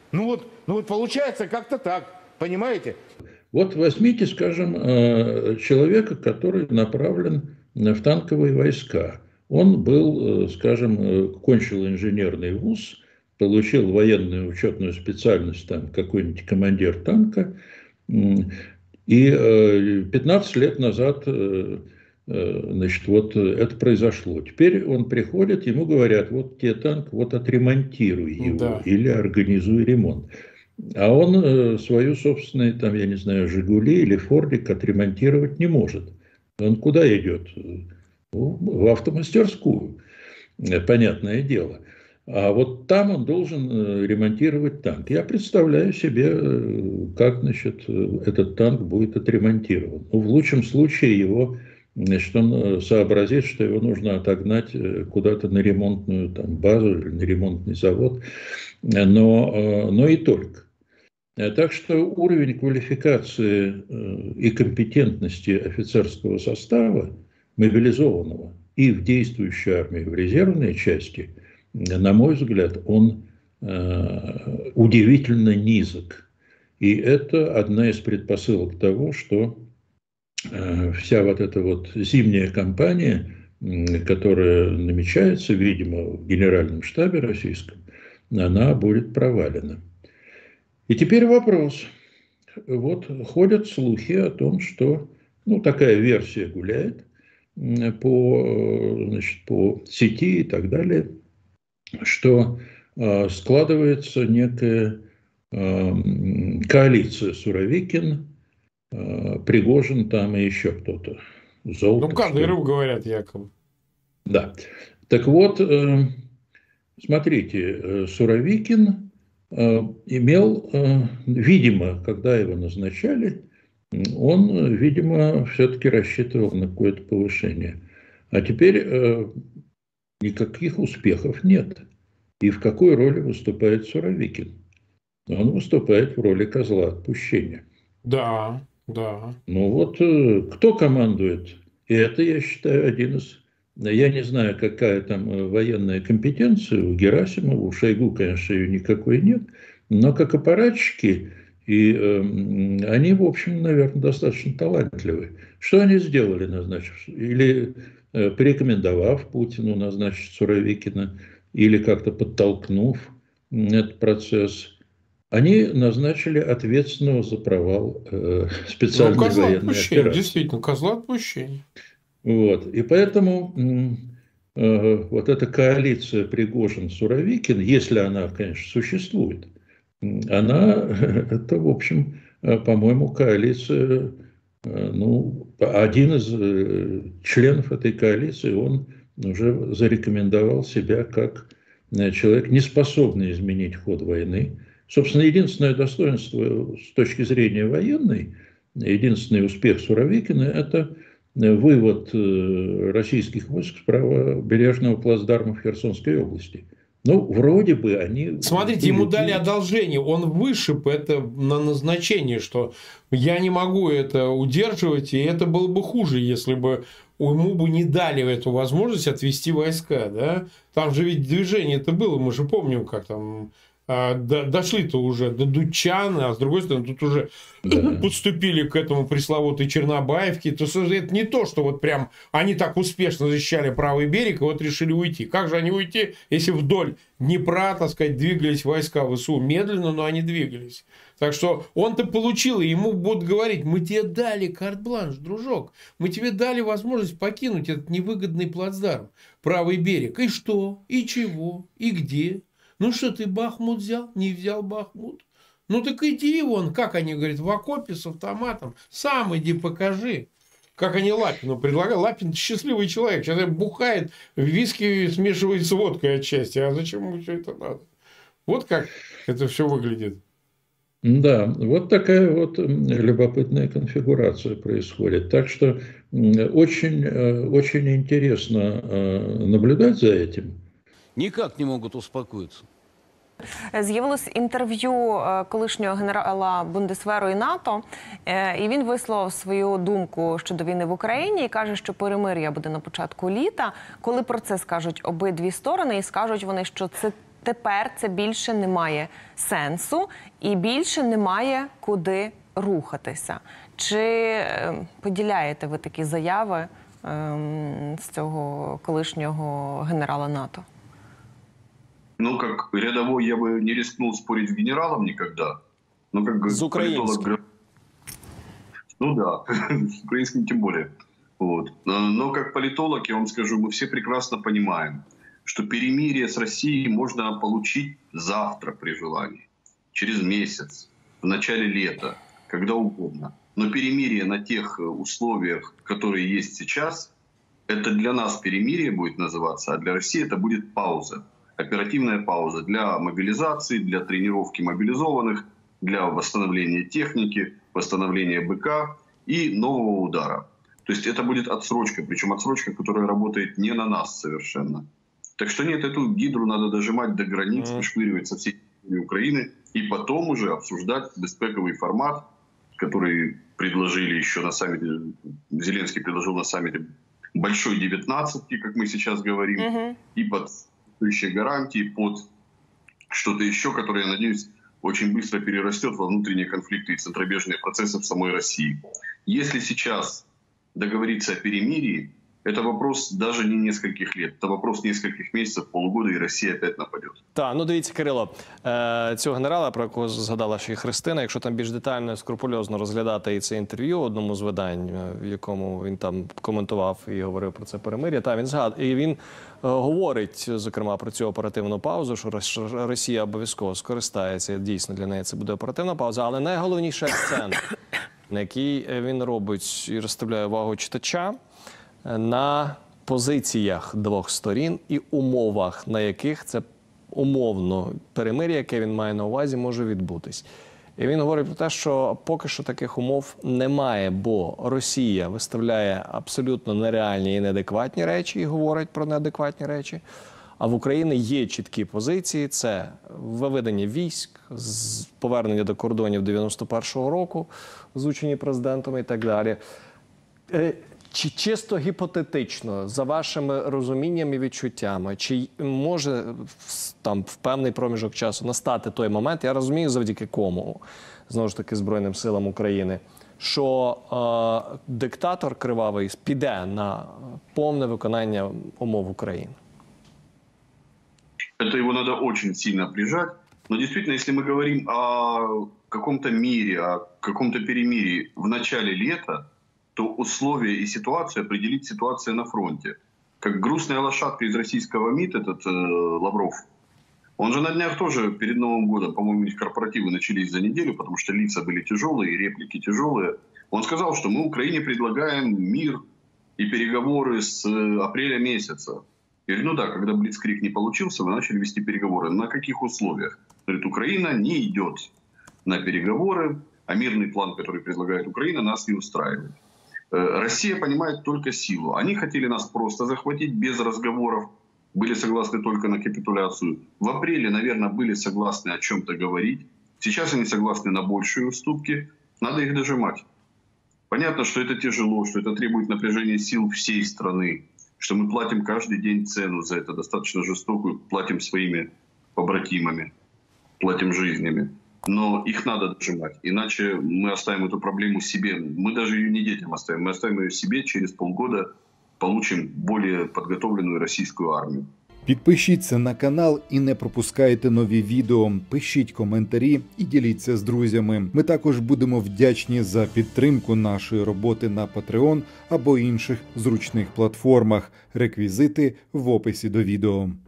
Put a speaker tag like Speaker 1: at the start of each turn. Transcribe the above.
Speaker 1: Ну вот получается как-то так, понимаете?
Speaker 2: Вот возьмите, скажем, человека, который направлен в танковые войска. Он был, скажем, кончил инженерный вуз, получил военную учетную специальность, там, какой-нибудь командир танка, и 15 лет назад, значит, вот это произошло. Теперь он приходит, ему говорят, вот тебе танк, вот отремонтируй его
Speaker 3: Да.
Speaker 2: или организуй ремонт. А он свою собственную, там, я не знаю, «Жигули» или «Фордик» отремонтировать не может. Он куда идет? В автомастерскую, понятное дело. А вот там он должен ремонтировать танк. Я представляю себе, как, значит, этот танк будет отремонтирован. Ну, в лучшем случае его, значит, он сообразит, что его нужно отогнать куда-то на ремонтную там, базу или на ремонтный завод, но и только. Так что уровень квалификации и компетентности офицерского состава, мобилизованного и в действующей армии, в резервной части, на мой взгляд, он удивительно низок. И это одна из предпосылок того, что вся вот эта вот зимняя кампания, которая намечается, видимо, в Генеральном штабе российском, она будет провалена. И теперь вопрос. Вот ходят слухи о том, что, ну, такая версия гуляет значит, по сети и так далее, что складывается некая коалиция Суровикин, Пригожин там и еще кто-то. Золотов,
Speaker 3: Ну, Кадыров, говорят, якобы.
Speaker 2: Да. Так вот, смотрите, Суровикин имел, видимо, когда его назначали, он, видимо, все-таки рассчитывал на какое-то повышение. А теперь никаких успехов нет. И в какой роли выступает Суровикин? Он выступает в роли козла отпущения.
Speaker 3: Да, да.
Speaker 2: Ну вот кто командует? И это, я считаю, один из... Я не знаю, какая там военная компетенция у Герасимова, у Шойгу, конечно, ее никакой нет, но как аппаратчики, и они, в общем, наверное, достаточно талантливы. Что они сделали, назначив? Или порекомендовав Путину назначить Суровикина, или как-то подтолкнув этот процесс? Они назначили ответственного за провал специальной военной операции.
Speaker 3: Действительно, козла отпущения.
Speaker 2: Вот. И поэтому вот эта коалиция Пригожин-Суровикин, если она, конечно, существует, она, это, в общем, по-моему, коалиция, ну, один из членов этой коалиции, он уже зарекомендовал себя как человек, не способный изменить ход войны. Собственно, единственное достоинство с точки зрения военной, единственный успех Суровикина – это вывод российских войск с правобережного плацдарма в Херсонской области. Ну, вроде бы они...
Speaker 3: Смотрите, ему дали одолжение, он вышиб это на назначение, что я не могу это удерживать, и это было бы хуже, если бы ему бы не дали эту возможность отвести войска, да? Там же ведь движение-то было, мы же помним, как там... дошли-то уже до Дудчан, а с другой стороны, тут уже подступили к этому пресловутой Чернобаевке. То это не то, что вот прям они так успешно защищали правый берег и вот решили уйти. Как же они уйти, если вдоль Днепра, так сказать, двигались войска ВСУ медленно, но они двигались. Так что он-то получил, и ему будут говорить: мы тебе дали карт-бланш, дружок, мы тебе дали возможность покинуть этот невыгодный плацдарм, правый берег. И что? И чего? И где? Ну что, ты Бахмут взял? Не взял Бахмут? Ну так иди вон, как они говорят, в окопе с автоматом. Сам иди покажи. Как они Лапину предлагают. Лапин счастливый человек. Сейчас бухает, виски смешивает с водкой отчасти. А зачем ему все это надо? Вот как это все выглядит.
Speaker 2: Да, вот такая вот любопытная конфигурация происходит. Так что очень, очень интересно наблюдать за этим.
Speaker 4: Никак не могут успокоиться.
Speaker 5: З'явилось інтерв'ю колишнього генерала Бундесверу і НАТО, і він висловив свою думку щодо війни в Україні і каже, що перемир'я буде на початку літа. Коли про це скажуть обидві сторони, і скажуть вони, що це тепер це більше не має сенсу і більше немає куди рухатися. Чи поділяєте ви такі заяви з цього колишнього генерала НАТО?
Speaker 6: Ну, как рядовой я бы не рискнул спорить с генералом никогда. Но как
Speaker 7: с украинским.
Speaker 6: Ну да, с украинским тем более. Вот. Но как политолог, я вам скажу, мы все прекрасно понимаем, что перемирие с Россией можно получить завтра при желании, через месяц, в начале лета, когда угодно. Но перемирие на тех условиях, которые есть сейчас, это для нас перемирие будет называться, а для России это будет пауза. Оперативная пауза для мобилизации, для тренировки мобилизованных, для восстановления техники, восстановления БК и нового удара. То есть это будет отсрочка, причем отсрочка, которая работает не на нас совершенно. Так что нет, эту гидру надо дожимать до границ, вышвыривать со всей Украины и потом уже обсуждать беспековый формат, который предложили еще на саммите, Зеленский предложил на саммите большой 19-ки, как мы сейчас говорим, и под гарантии, под что-то еще, которое, я надеюсь, очень быстро перерастет во внутренние конфликты и центробежные процессы в самой России. Если сейчас договориться о перемирии, это вопрос даже не нескольких лет, это вопрос нескольких месяцев, полугода, и Россия опять нападет.
Speaker 7: Так, ну дивіться, Кирило, цього генерала, про якого згадала ще й Христина, якщо там більш детально і скрупульозно розглядати і це інтерв'ю одному з видань, в якому він там коментував і говорив про це перемир'я, та він говорить, зокрема, про цю оперативну паузу, що Росія обов'язково скористається, дійсно для неї це буде оперативна пауза, але найголовніший акцент, на який він робить і розставляє увагу читача, на позиціях двох сторін і умовах, на яких це умовно перемир'я, яке він має на увазі, може відбутись. І він говорить про те, що поки що таких умов немає, бо Росія виставляє абсолютно нереальні і неадекватні речі і говорить про неадекватні речі, а в Україні є чіткі позиції – це виведення військ, повернення до кордонів 91-го року, озвучені президентом і так далі. Чи чисто гіпотетично, за вашими розуміннями і відчуттями, чи може там в певний проміжок часу настати той момент, я розумію, завдяки кому, знову ж таки, Збройним силам України, що диктатор кривавий піде на повне виконання умов України?
Speaker 6: Это его надо очень сильно прижать. Но действительно, если мы говорим о каком-то мире, о каком-то перемирии в начале лета, то условия и ситуацию определит ситуация на фронте. Как грустная лошадка из российского МИД, этот Лавров, он же на днях тоже перед Новым годом, по-моему, у них корпоративы начались за неделю, потому что лица были тяжелые, реплики тяжелые. Он сказал, что мы Украине предлагаем мир и переговоры с апреля месяца. Я говорю, ну да, когда Блицкриг не получился, мы начали вести переговоры. На каких условиях? Говорит, Украина не идет на переговоры, а мирный план, который предлагает Украина, нас не устраивает. Россия понимает только силу. Они хотели нас просто захватить без разговоров, были согласны только на капитуляцию. В апреле, наверное, были согласны о чем-то говорить. Сейчас они согласны на большие уступки. Надо их дожимать. Понятно, что это тяжело, что это требует напряжения сил всей страны, что мы платим каждый день цену за это, достаточно жестокую, платим своими побратимами, платим жизнями. Но их надо дожимать, иначе мы оставим эту проблему себе. Мы даже ее не детям оставим, мы оставим ее себе, через полгода получим более подготовленную российскую армию.
Speaker 8: Підпишіться на канал і не пропускайте нові відео. Пишіть коментарі і діліться з друзями. Ми також будемо вдячні за підтримку нашої роботи на Patreon або інших зручних платформах. Реквізити в описі до відео.